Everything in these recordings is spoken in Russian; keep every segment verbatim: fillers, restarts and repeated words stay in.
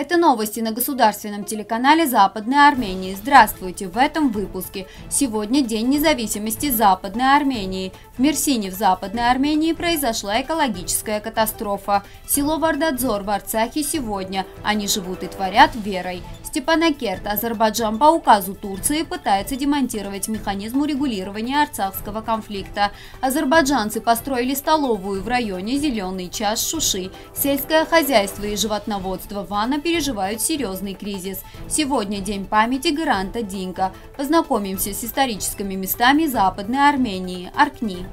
Это новости на государственном телеканале Западной Армении. Здравствуйте! В этом выпуске. Сегодня День независимости Западной Армении. В Мерсине в Западной Армении произошла экологическая катастрофа. Село Вардадзор в Арцахе сегодня. Они живут и творят верой. Степанакерт, Азербайджан по указу Турции пытается демонтировать механизм урегулирования арцахского конфликта. Азербайджанцы построили столовую в районе Зеленый час Шуши. Сельское хозяйство и животноводство Вана переживают серьезный кризис. Сегодня день памяти Гыранта Динка. Познакомимся с историческими местами Западной Армении. Аркни.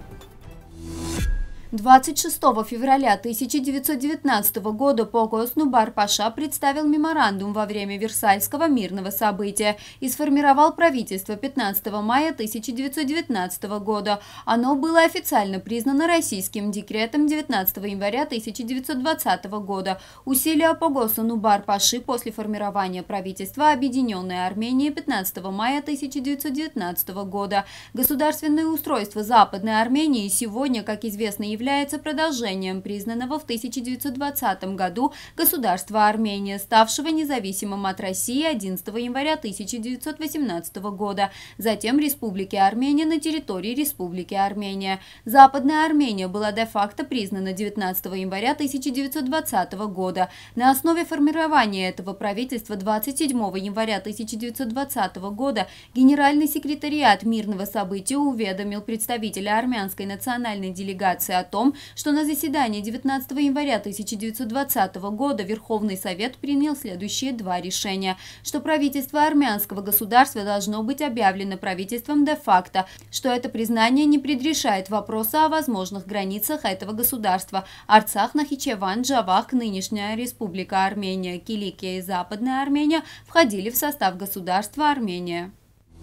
двадцать шестого февраля тысяча девятьсот девятнадцатого года Погос Нубар-Паша представил меморандум во время Версальского мирного события и сформировал правительство пятнадцатого мая тысяча девятьсот девятнадцатого года. Оно было официально признано российским декретом девятнадцатого января тысяча девятьсот двадцатого года. Усилия Погоса Нубар-Паши после формирования правительства Объединенной Армении пятнадцатого мая тысяча девятьсот девятнадцатого года. Государственное устройство Западной Армении сегодня, как известно, является является продолжением признанного в тысяча девятьсот двадцатом году государства Армения, ставшего независимым от России одиннадцатого января тысяча девятьсот восемнадцатого года, затем Республики Армения на территории Республики Армения. Западная Армения была де-факто признана девятнадцатого января тысяча девятьсот двадцатого года. На основе формирования этого правительства двадцать седьмого января тысяча девятьсот двадцатого года Генеральный секретариат мирного события уведомил представителя армянской национальной делегации о том, что на заседании девятнадцатого января тысяча девятьсот двадцатого года Верховный Совет принял следующие два решения: что правительство армянского государства должно быть объявлено правительством де-факто, что это признание не предрешает вопроса о возможных границах этого государства. Арцах, Нахичеван, Джавах, нынешняя Республика Армения, Киликия и Западная Армения входили в состав государства Армения.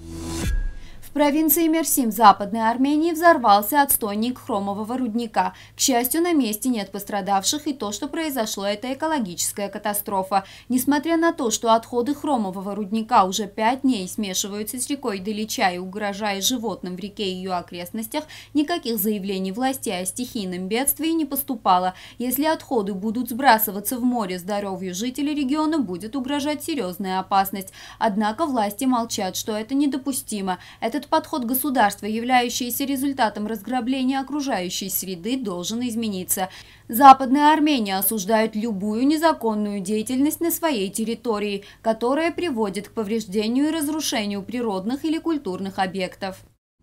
В провинции Мерсин в Западной Армении взорвался отстойник хромового рудника. К счастью, на месте нет пострадавших, и то, что произошло, это экологическая катастрофа. Несмотря на то, что отходы хромового рудника уже пять дней смешиваются с рекой Даличай, угрожая животным в реке и ее окрестностях, никаких заявлений властей о стихийном бедствии не поступало. Если отходы будут сбрасываться в море, здоровью жителей региона будет угрожать серьезная опасность. Однако власти молчат, что это недопустимо. Этот подход государства, являющийся результатом разграбления окружающей среды, должен измениться. Западная Армения осуждает любую незаконную деятельность на своей территории, которая приводит к повреждению и разрушению природных или культурных объектов.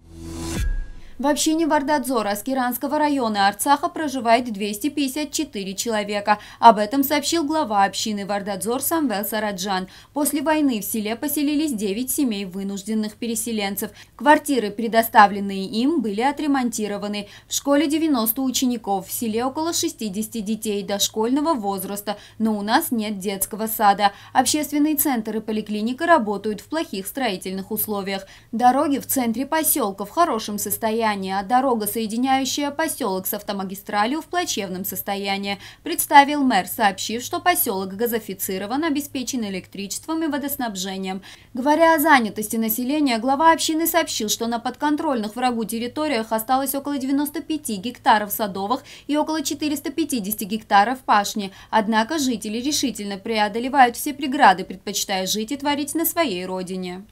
В общине Вардадзор Аскеранского района Арцаха проживает двести пятьдесят четыре человека. Об этом сообщил глава общины Вардадзор Самвел Сараджан. После войны в селе поселились девять семей вынужденных переселенцев. Квартиры, предоставленные им, были отремонтированы. В школе девяносто учеников, в селе около шестидесяти детей дошкольного возраста, но у нас нет детского сада. Общественные центры и поликлиника работают в плохих строительных условиях. Дороги в центре поселка в хорошем состоянии, а дорога, соединяющая поселок с автомагистралью, в плачевном состоянии, представил мэр, сообщив, что поселок газифицирован, обеспечен электричеством и водоснабжением. Говоря о занятости населения, глава общины сообщил, что на подконтрольных врагу территориях осталось около девяноста пяти гектаров садовых и около четырёхсот пятидесяти гектаров пашни. Однако жители решительно преодолевают все преграды, предпочитая жить и творить на своей родине.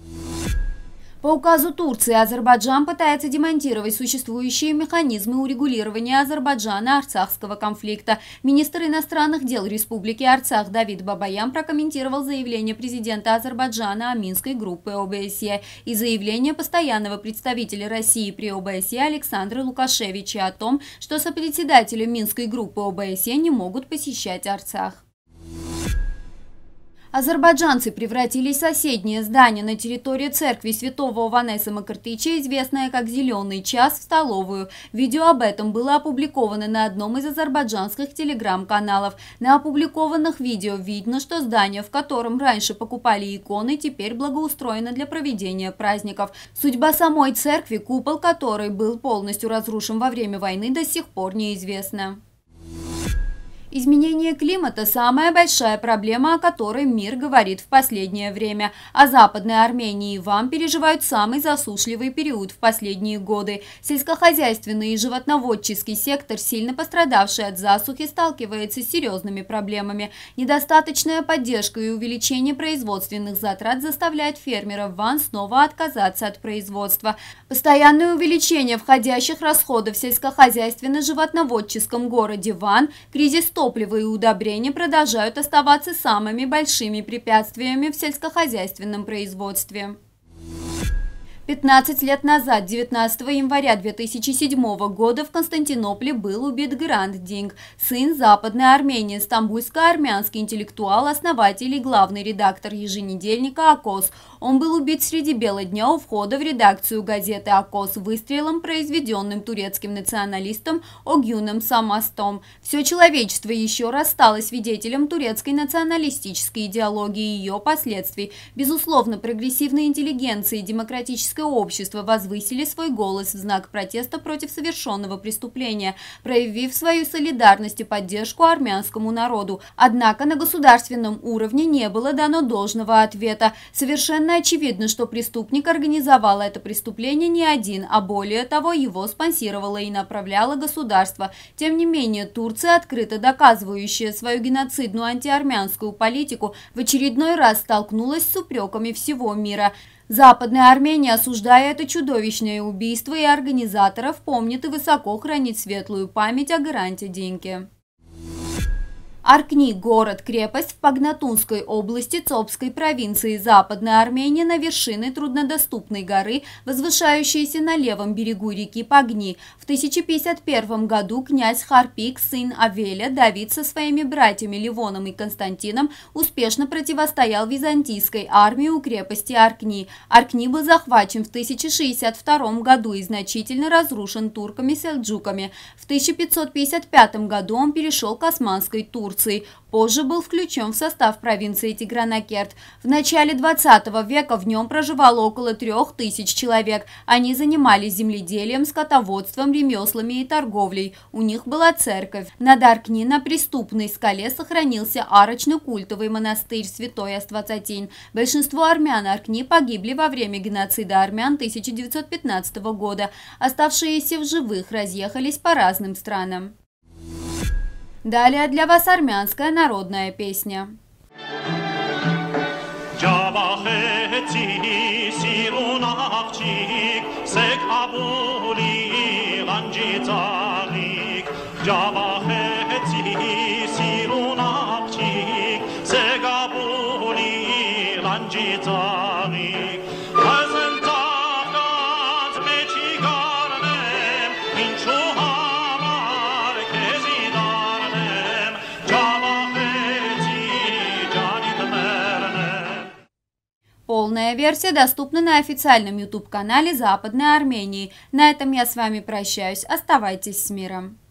По указу Турции Азербайджан пытается демонтировать существующие механизмы урегулирования Азербайджана-Арцахского конфликта. Министр иностранных дел Республики Арцах Давид Бабаян прокомментировал заявление президента Азербайджана о Минской группе ОБСЕ и заявление постоянного представителя России при ОБСЕ Александра Лукашевича о том, что сопредседатели Минской группы ОБСЕ не могут посещать Арцах. Азербайджанцы превратили соседнее здание на территории церкви святого Ованеса Макартыча, известное как «Зеленый час», в столовую. Видео об этом было опубликовано на одном из азербайджанских телеграм-каналов. На опубликованных видео видно, что здание, в котором раньше покупали иконы, теперь благоустроено для проведения праздников. Судьба самой церкви, купол которой был полностью разрушен во время войны, до сих пор неизвестна. Изменение климата – самая большая проблема, о которой мир говорит в последнее время. А Западная Армения и Ван переживают самый засушливый период в последние годы. Сельскохозяйственный и животноводческий сектор, сильно пострадавший от засухи, сталкивается с серьезными проблемами. Недостаточная поддержка и увеличение производственных затрат заставляет фермеров Ван снова отказаться от производства. Постоянное увеличение входящих расходов в сельскохозяйственно-животноводческом городе Ван, кризис топлива и удобрения продолжают оставаться самыми большими препятствиями в сельскохозяйственном производстве. пятнадцать лет назад, девятнадцатого января две тысячи седьмого года, в Константинополе был убит Грант Динг, сын Западной Армении, стамбульско-армянский интеллектуал, основатель и главный редактор еженедельника «Акос». Он был убит среди бела дня у входа в редакцию газеты «Акос» выстрелом, произведенным турецким националистом Огюном Самастом. Все человечество еще раз стало свидетелем турецкой националистической идеологии и ее последствий. Безусловно, прогрессивная интеллигенция и демократическая общество возвысили свой голос в знак протеста против совершенного преступления, проявив свою солидарность и поддержку армянскому народу. Однако на государственном уровне не было дано должного ответа. Совершенно очевидно, что преступник организовал это преступление не один, а более того, его спонсировало и направляло государство. Тем не менее, Турция, открыто доказывающая свою геноцидную антиармянскую политику, в очередной раз столкнулась с упреками всего мира. Западная Армения, осуждая это чудовищное убийство, и организаторов помнит и высоко хранит светлую память о Гранте Динге. Аркни – город-крепость в Пагнатунской области Цопской провинции Западной Армении на вершине труднодоступной горы, возвышающейся на левом берегу реки Пагни. В тысяча пятьдесят первом году князь Харпик, сын Авеля, Давид со своими братьями Ливоном и Константином успешно противостоял византийской армии у крепости Аркни. Аркни был захвачен в тысяча шестьдесят втором году и значительно разрушен турками-селджуками. В тысяча пятьсот пятьдесят пятом году он перешел к Османской Турции. Позже был включен в состав провинции Тигранакерт. В начале двадцатого века в нем проживало около трех тысяч человек. Они занимались земледелием, скотоводством, ремеслами и торговлей. У них была церковь. Над Аркни на преступной скале сохранился арочно-культовый монастырь Святой Аствацатин. Большинство армян Аркни погибли во время геноцида армян тысяча девятьсот пятнадцатого года. Оставшиеся в живых разъехались по разным странам. Далее для вас армянская народная песня. Полная версия доступна на официальном YouTube-канале Западной Армении. На этом я с вами прощаюсь. Оставайтесь с миром.